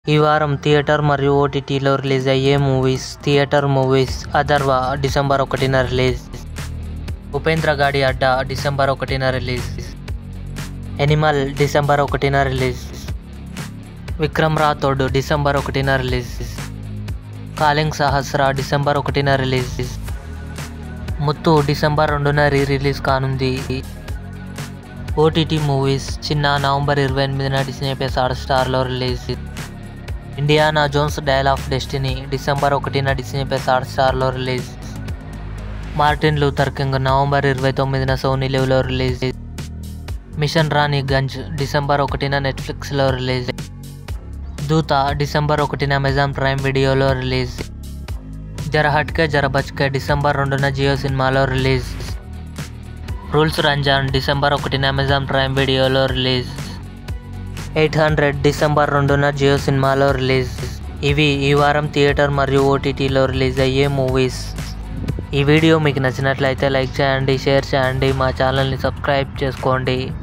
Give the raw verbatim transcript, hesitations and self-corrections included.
ఈ వారం థియేటర్ మరియు ఓటీటీలో రిలీజ్ అయ్యే movies. Theatre movies: Atharva December ఒకటిన రిలీజ్. ఉపేంద్ర గాడి అడ్డా డిసెంబర్ ఒకటిన రిలీజ్. ఎనిమల్ డిసెంబర్ ఒకటిన రిలీజ్. విక్రమ్ రాథోడ్ డిసెంబర్ ఒకటిన రిలీజ్. కాలింగ్ సహస్ర డిసెంబర్ ఒకటిన రిలీజ్. ముత్తు డిసెంబర్ రెండున రీ రిలీజ్ కానుంది. ఓటీటీ మూవీస్: చిన్న నవంబర్ ఇరవై ఎనిమిదిన డిస్నీ ప్లస్ హాట్స్టార్లో release. Indiana Jones dial of destiny December ఒకటిన డిస్నీ ప్లస్ హాట్స్టార్లో release. Martin Luther King November ఇరవై తొమ్మిదిన సోనీ లివ్లో రిలీజ్. మిషన్ రాణి గంజ్ డిసెంబర్ ఒకటిన నెట్ఫ్లిక్స్లో రిలీజ్. దూత డిసెంబర్ ఒకటిన అమెజాన్ ప్రైమ్ వీడియోలో రిలీజ్. జర హట్కే జర బచ్కే డిసెంబర్ రెండున జియో సినిమాలో రిలీజ్. రూల్స్ రంజాన్ డిసెంబర్ ఒకటిన అమెజాన్ ప్రైమ్ వీడియోలో రిలీజ్. ఎయిట్ హండ్రెడ్ డిసెంబర్ రెండున జియో సినిమాలో రిలీజ్. ఇవి ఈ వారం థియేటర్ మరియు ఓటీటీలో రిలీజ్ అయ్యే మూవీస్. ఈ వీడియో మీకు నచ్చినట్లయితే లైక్ చేయండి, షేర్ చేయండి, మా ఛానల్ని సబ్స్క్రైబ్ చేసుకోండి.